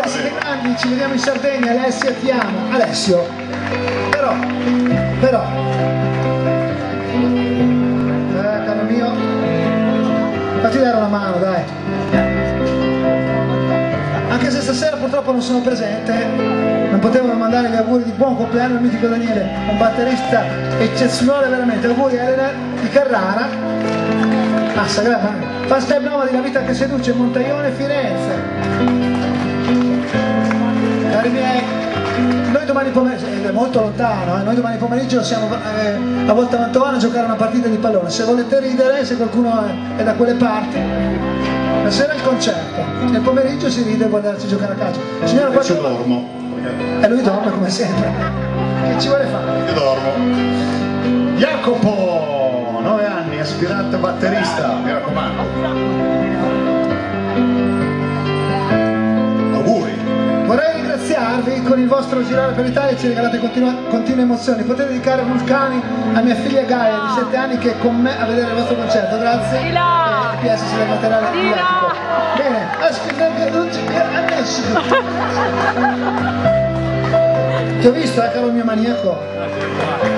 siete grandi, ci vediamo in Sardegna. Alessia, ti amo. Alessio, però caro mio, fatti dare una mano, dai. Anche se stasera purtroppo non sono presente, non potevo mandare gli auguri di buon compleanno al mitico Daniele, un batterista eccezionale veramente. Auguri a Elena di Carrara, sagrada, fan step nova di La vita che seduce, Montaione, Firenze. Cari miei, noi domani pomeriggio, è molto lontano, noi domani pomeriggio siamo a Volta Mantovano a giocare una partita di pallone. Se volete ridere, se qualcuno è da quelle parti, la sera il concerto, nel pomeriggio si ride e vuole andarci a giocare a calcio. Signora, io dormo. E lui dorme come sempre. Che ci vuole fare? Io dormo. Jacopo, 9 anni, aspirante batterista, mi raccomando. Auguri. Vorrei ringraziarvi, con il vostro girare per l'Italia ci regalate continue emozioni. Potete dedicare Vulcani a mia figlia Gaia di 7 anni che è con me a vedere il vostro concerto. Grazie. E PS del materiale didattico. Bene, ti ho visto, caro mio maniaco.